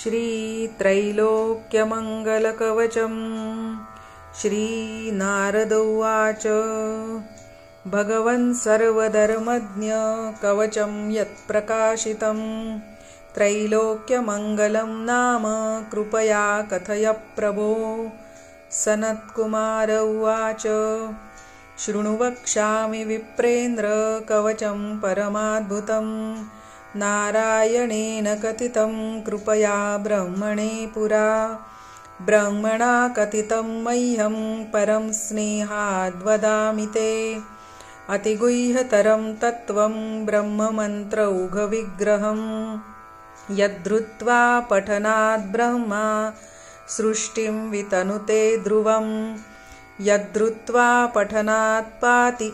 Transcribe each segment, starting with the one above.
श्रीत्रैलोक्यमङ्गलकवचम् श्रीनारद उवाच भगवन् सर्वधर्मज्ञ कवचं यत्प्रकाशितं त्रैलोक्यमङ्गलं नाम कृपया कथय प्रभो। सनत्कुमार उवाच शृणु वक्ष्यामि विप्रेन्द्र कवचं परमाद्भुतं नारायणेन कथितं कृपया ब्रह्मणे पुरा। ब्रह्मणा कथितं मह्यं परं स्नेहाद्वदामि ते अतिगुह्यतरं तत्त्वं ब्रह्ममन्त्रौघविग्रहं यद्धृत्वा पठनात् ब्रह्मा सृष्टिं वितनुते ध्रुवं यद्धृत्वा पठनात् पाति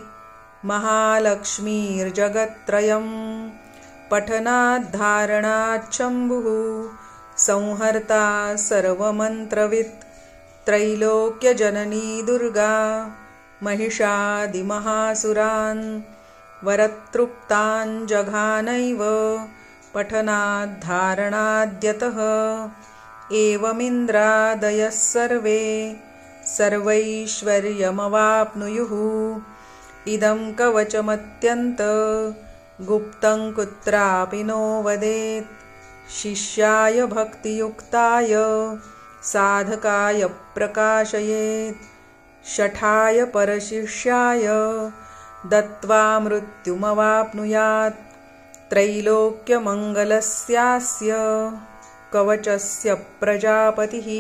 महालक्ष्मीर्जगत्त्रयम् पठनाद्धारणात् शम्भुः संहर्ता सर्वमन्त्रवित् त्रैलोक्यजननी दुर्गा महिषादिमहासुरान् वरतृप्तान् जघानैव पठनाद्धारणाद्यतः एवमिन्द्रादयः सर्वे सर्वैश्वर्यमवाप्नुयुः। इदं कवचमत्यन्त गुप्तं कुत्रापि नो वदेत् शिष्याय भक्तियुक्ताय साधकाय प्रकाशयेत् शठाय परशिष्याय दत्त्वा मृत्युमवाप्नुयात्। त्रैलोक्यमङ्गलस्यास्य कवचस्य प्रजापतिः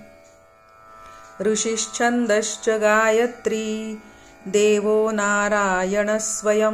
ऋषिश्छन्दश्च गायत्री देवो नारायणः स्वयं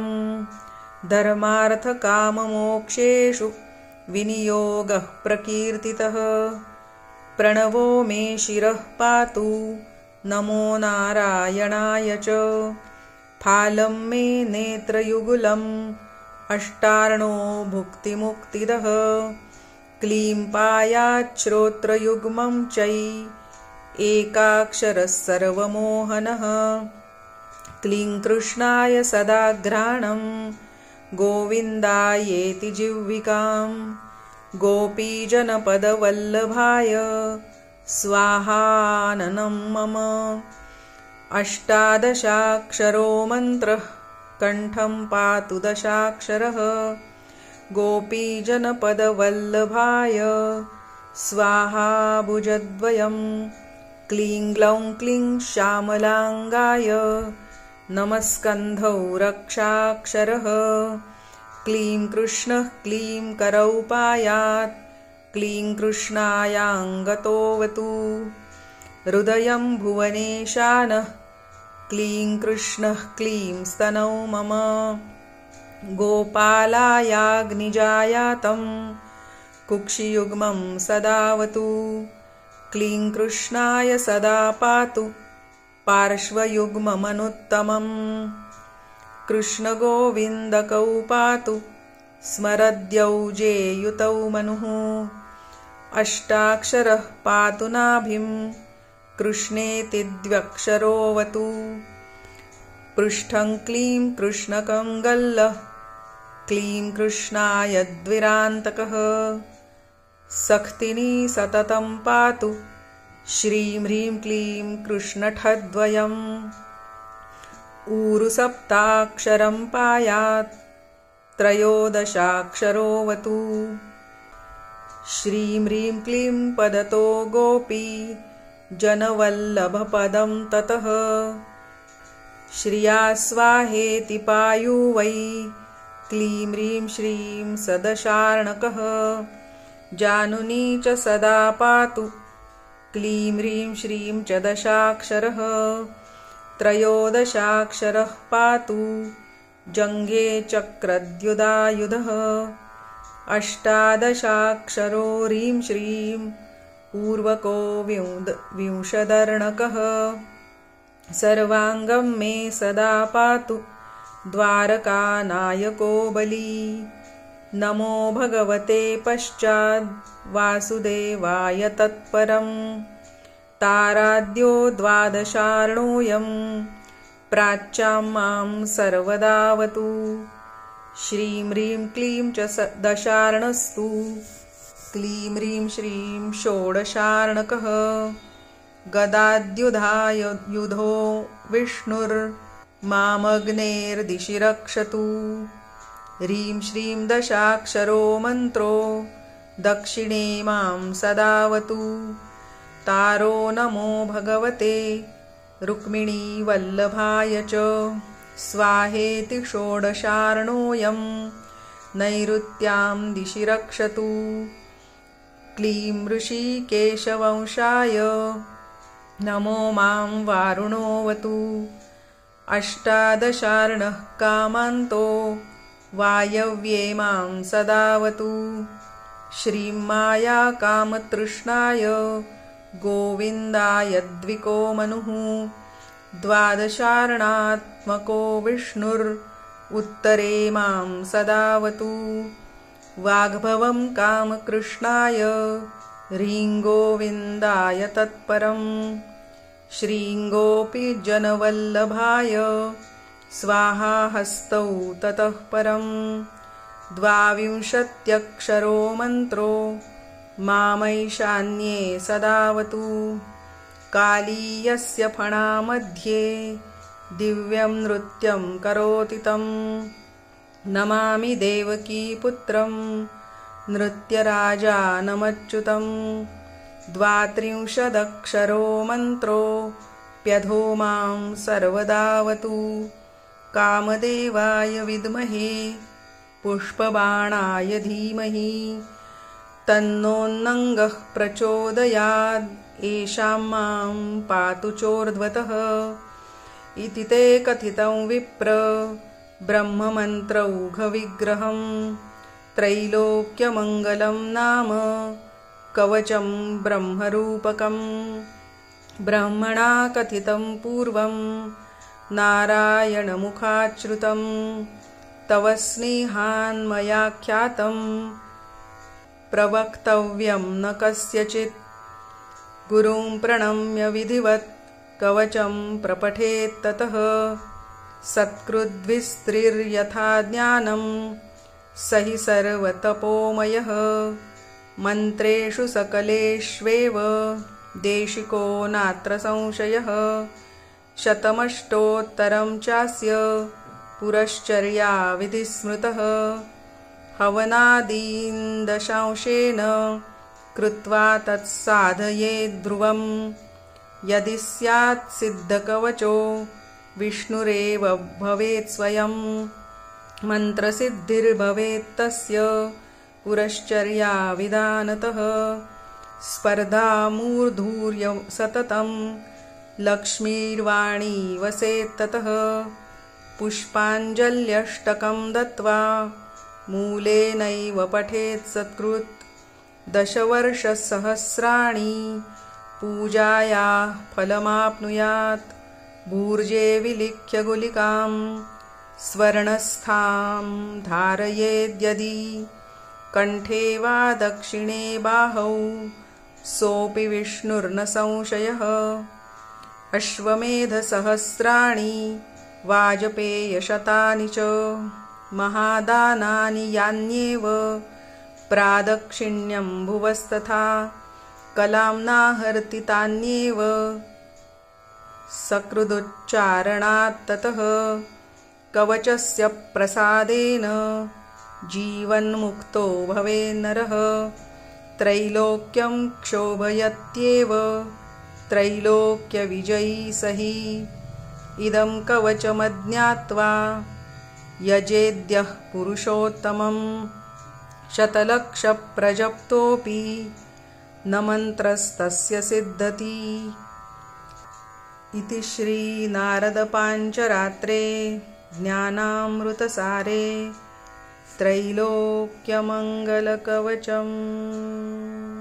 धर्मार्थकाममोक्षेषु विनियोगः प्रकीर्तितः। प्रणवो मे शिरः पातु नमो नारायणाय च फालं मे नेत्रयुगुलम् अष्टार्णो भुक्तिमुक्तिदः क्लीं पायात् श्रोत्रयुग्मं चै एकाक्षरः सर्वमोहनः क्लीं कृष्णाय सदाघ्राणं गोविन्दायेति जिह्विकां गोपीजनपदवल्लभाय स्वाहाननं मम। अष्टादशाक्षरो मन्त्रः कण्ठं पातु दशाक्षरः गोपीजनपदवल्लभाय स्वाहा भुजद्वयं क्लीं ग्लौं क्लीं श्यामलाङ्गाय नमस्कन्धौ रक्षाक्षरः क्लीं कृष्णः क्लीं करौ पायात् क्लीं कृष्णायाङ्गतोऽवतु हृदयं भुवनेशानः क्लीं कृष्णः क्लीं स्तनौ मम गोपालायाग्निजायातं कुक्षियुग्मं सदावतु क्लीं कृष्णाय सदा पातु पार्श्वयुग्ममनुत्तमम् कृष्णगोविन्दकौ पातु स्मरद्यौ जेयुतौ मनुः अष्टाक्षरः पातु नाभिं कृष्णेति द्व्यक्षरोऽवतु पृष्ठं क्लीं कृष्णकं गल्लः क्लीं कृष्णाय द्विरान्तकः सख्तिनी सततं पातु श्रीं ह्रीं क्लीं कृष्णठद्वयम् ऊरुसप्ताक्षरं पायात् त्रयोदशाक्षरोऽवतु श्रीं ह्रीं क्लीं पदतो गोपी जनवल्लभपदं ततः श्रिया स्वाहेति पायुवै क्लीं ह्रीं श्रीं सदशार्णकः जानुनी च सदा पातु क्लीं ह्रीं श्रीं च दशाक्षरः त्रयोदशाक्षरः पातु जङ्घे चक्रद्युदायुधः अष्टादशाक्षरो ह्रीं श्रीं पूर्वको विंशदर्णकः सर्वाङ्गं मे सदा पातु द्वारकानायको बली नमो भगवते पश्चाद् वासुदेवाय तत्परं ताराद्यो द्वादशार्णोऽयं प्राच्यां मां सर्वदावतु श्रीं ह्रीं क्लीं च दशार्णस्तु क्लीं ह्रीं श्रीं षोडशार्णकः गदाद्युधाय युधो विष्णुर्मामग्नेर्दिशि रक्षतु। ह्रीं श्रीं दशाक्षरो मन्त्रो दक्षिणे मां सदावतु। तारो नमो भगवते रुक्मिणीवल्लभाय च। स्वाहेति षोडशार्णोऽयं नैऋत्यां दिशि रक्षतु। क्लीं ऋषिकेशवंशाय नमो मां वारुणोऽवतु। अष्टादशार्णः कामान्तो वायव्ये मां सदावतु। श्रीं माया कामतृष्णाय गोविन्दाय द्विको मनुः। द्वादशार्णात्मको विष्णुरुत्तरे मां सदावतु। वाग्भवं कामकृष्णाय ह्रीं गोविन्दाय तत्परं। श्रीं गोपीजनवल्लभाय स्वाहा हस्तौ ततः परं। 22 मन्त्रो मामैशान्ये सदावतु। कालीयस्य फणामध्ये दिव्यं नृत्यं करोति तं। नमामि देवकीपुत्रं नृत्यराजानमच्युतं। 32 मन्त्रोऽप्यधो मां सर्वदावतु। कामदेवाय विद्महे पुष्पबाणाय धीमहि तन्नोन्नङ्गः प्रचोदयात्। येषां मां पातु चोर्ध्वतः। इति ते कथितं विप्र ब्रह्ममन्त्रौघविग्रहं। त्रैलोक्यमङ्गलं नाम कवचं ब्रह्मरूपकं। ब्रह्मणा कथितं पूर्वं नारायणमुखाच्छ्रुतं। तव स्नेहान्मयाख्यातं प्रवक्तव्यं न कस्यचित्। गुरुं प्रणम्य विधिवत् कवचं प्रपठेत्ततः। सत्कृद्विस्त्रिर्यथा ज्ञानं स हि सर्वतपोमयः। मन्त्रेषु सकलेष्वेव देशिको नात्र संशयः। शतमष्टोत्तरं चास्य पुरश्चर्या विधिस्मृतः। हवनादीन् दशांशेन कृत्वा तत्साधयेद्ध्रुवं। यदि स्यात् सिद्धकवचो विष्णुरेव भवेत् स्वयं। मन्त्रसिद्धिर्भवेत्तस्य पुरश्चर्या विधानतः। स्पर्धा मूर्धूर्य सततं लक्ष्मीर्वाणी वसेत्ततः। पुष्पाञ्जल्यष्टकं दत्त्वा मूलेनैव पठेत् सत्कृत्। 10 वर्षसहस्राणि पूजायाः फलमाप्नुयात्। भूर्जे विलिख्य गुलिकां स्वर्णस्थां धारयेद्यदि। कण्ठे वा दक्षिणे बाहौ सोऽपि विष्णुर्न संशयः। अश्वमेधसहस्राणि वाजपेयशतानि च। महादानानि यान्येव प्रादक्षिण्यं भुवस्तथा। कलाम्नाहर्ति तान्येव सकृदुच्चारणात्ततः। कवचस्य प्रसादेन जीवन्मुक्तो भवेन्नरः। त्रैलोक्यं क्षोभयत्येव त्रैलोक्यविजयी सहि। इदं कवचमज्ञात्वा यजेद्यः पुरुषोत्तमं। शतलक्षप्रजप्तोऽपि न मन्त्रस्तस्य सिद्धति। इति श्रीनारदपाञ्चरात्रे ज्ञानामृतसारे त्रैलोक्यमङ्गलकवचम्।